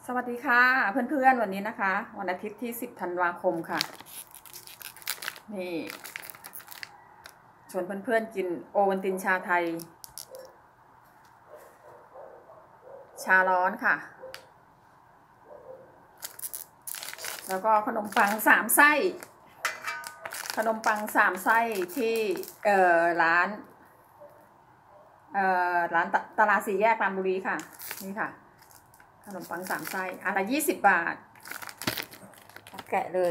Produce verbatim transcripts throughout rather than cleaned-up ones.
สวัสดีค่ะเพื่อนๆวันนี้นะคะวันอาทิตย์ที่สิบธันวาคมค่ะนี่ชวนเพื่อนๆกินโอวัลตินชาไทยชาร้อนค่ะแล้วก็ขนมปังสามไส้ขนมปังสามไส้ที่เอ่อร้านเอ่อร้านตลาดสี่แยกรามบุรีค่ะนี่ค่ะขนมปังสามไส้อันละยี่สิบบาทแกะเลย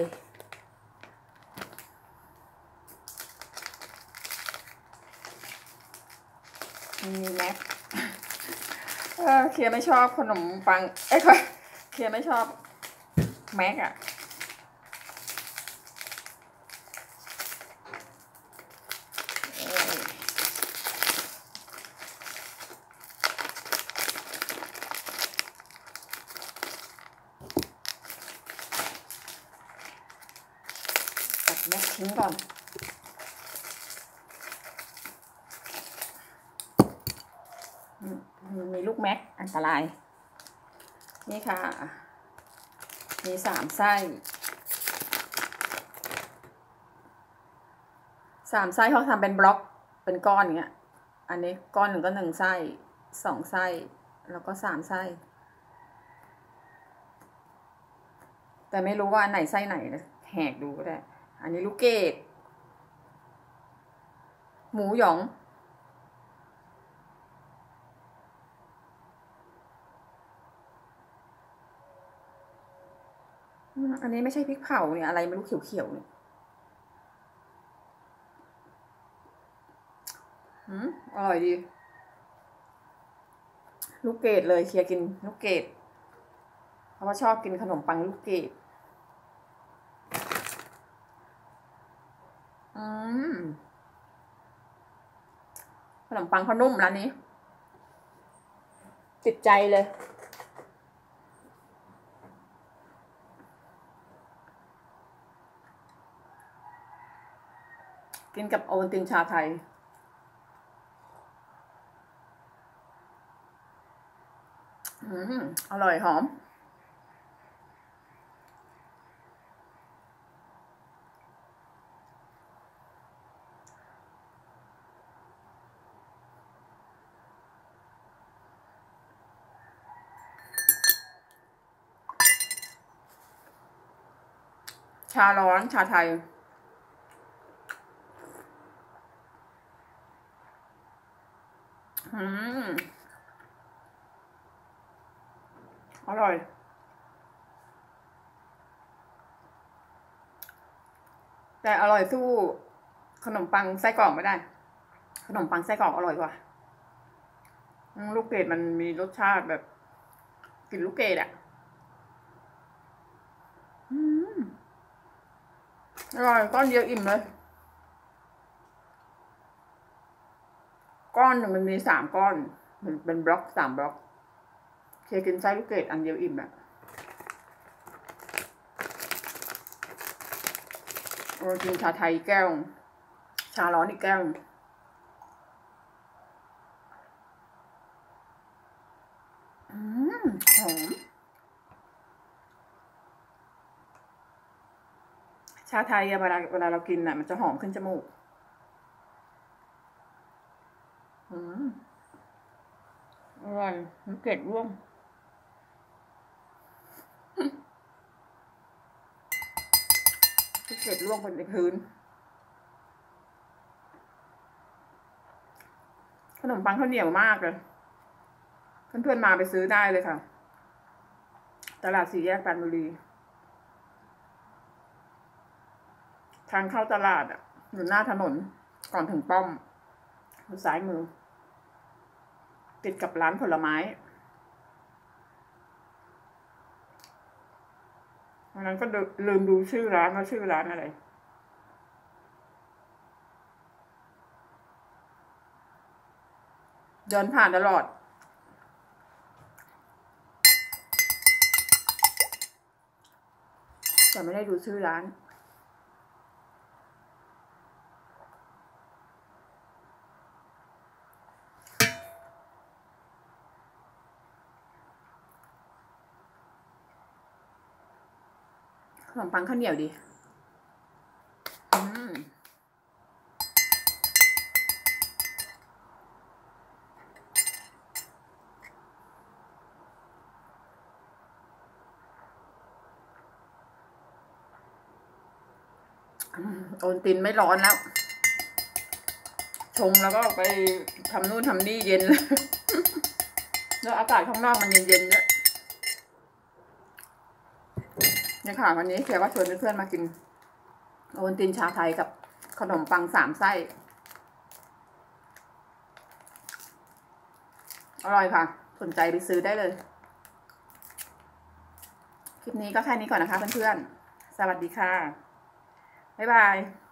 มีแม็กเออเคลียร์ไม่ชอบขนมปังเอ้ยเคลียร์ไม่ชอบแม็กอะตัดแม็กทิ้งก่อนมีลูกแม็กอันตรายนี่ค่ะมีสามไส้สามไส้เขาทำเป็นบล็อกเป็นก้อนอย่างเงี้ยอันนี้ก้อนหนึ่งก็หนึ่งไส้สองไส้แล้วก็สามไส้แต่ไม่รู้ว่าอันไหนไส้ไหนแหกดูก็ได้อันนี้ลูกเกดหมูหยองอันนี้ไม่ใช่พริกเผาเนี่ยอะไรไม่รู้เขียวๆเนี่ยอืมอร่อยดีลูกเกดเลยเคลียร์กินลูกเกดเพราะว่าชอบกินขนมปังลูกเกดอืมขนมปังเขานุ่มร้านนี้ติดใจเลยกินกับโอวัลตินชาไทยอืมอร่อยหอมชาร้อนชาไทยอืมอร่อยแต่อร่อยสู้ขนมปังไส้กรอกไม่ได้ขนมปังไส้กรอกอร่อยกว่าลูกเกดมันมีรสชาติแบบกลิ่นลูกเกดอ่ะอร่อยก้อนเดียวอิ่มเลยก้อนหนึ่งมันมีสามก้อนมันเป็นบล็อกสามบล็อกเคยกินไส้ลูกเกดอันเดียวอิ่มอ่ะโอ้กินชาไทยแก้วชาร้อนอีกแก้วอืมหอมชาไทยเวลาเวลาเรากินอ่ะมันจะหอมขึ้นจมูกอืมอร่อยลูกเกดร่วงลูกเกดร่วงบนพื้นขนมปังข้าวเหนียวมากเลยเพื่อนๆมาไปซื้อได้เลยค่ะตลาดสี่แยกปรานบุรีทางเข้าตลาดอ่ะอยู่หน้าถนนก่อนถึงป้อมอยู่ซ้ายมือติดกับร้านผลไม้วันนั้นก็ลืมดูชื่อร้านว่าชื่อร้านอะไรเดินผ่านตลอดแต่ไม่ได้ดูชื่อร้านขนมปังข้าวเหนียวดีอืมโอนตินไม่ร้อนแล้ว ชงแล้วก็ไปทำนู่นทำนี่เย็นเลย แล้วอากาศข้างนอกมันเย็นๆด้วยเนี่ยค่ะวันนี้แกก็ชวนเพื่อนๆมากินโอวัลตินชาไทยกับขนมปังสามไส้อร่อยค่ะสนใจไปซื้อได้เลยคลิปนี้ก็แค่นี้ก่อนนะคะเพื่อนๆสวัสดีค่ะบ๊ายบาย